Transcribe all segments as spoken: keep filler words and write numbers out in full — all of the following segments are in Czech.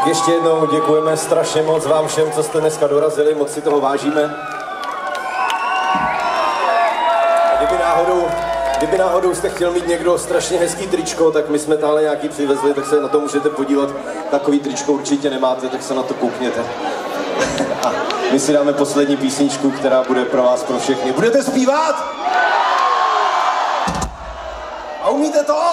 Tak ještě jednou děkujeme strašně moc vám všem, co jste dneska dorazili, moc si toho vážíme. A kdyby náhodou, kdyby náhodou jste chtěl mít někdo strašně hezký tričko, tak my jsme tahle nějaký přivezli, tak se na to můžete podívat. Takový tričko určitě nemáte, tak se na to koukněte. A my si dáme poslední písničku, která bude pro vás, pro všechny. Budete zpívat? A umíte to?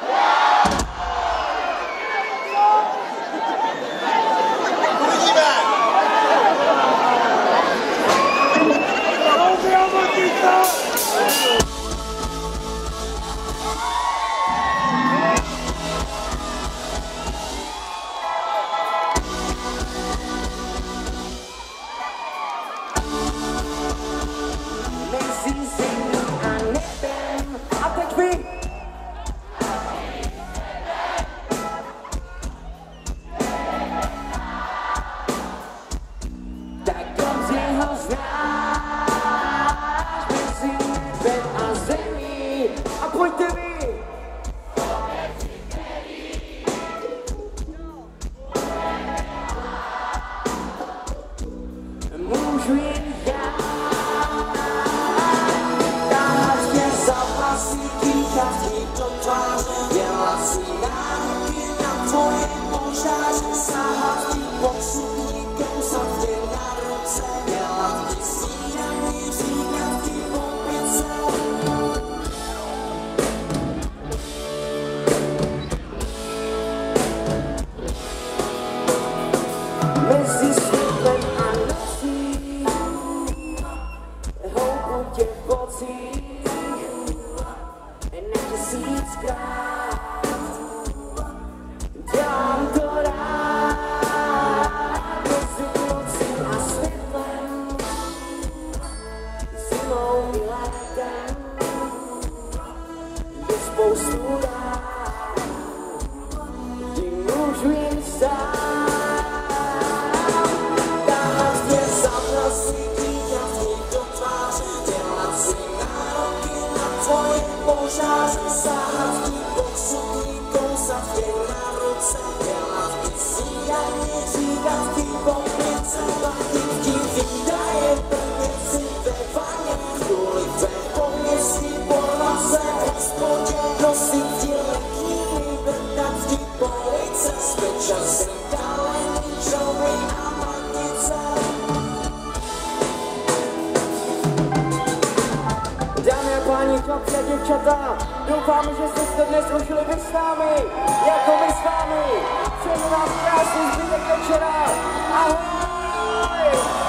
Chlapci a děvčata, doufám, že jste se dnes užili vy s námi, jako my s vámi. Přeju vám krásný zbytek večera. Ahoj!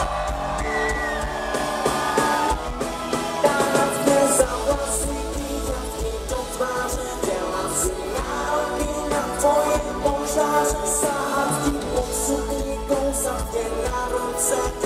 Dát mě za vlasy, kývnatky do tváře, dělat si nároky na tvoje požáře, sahat ti pod sukni, kousat tě na ruce.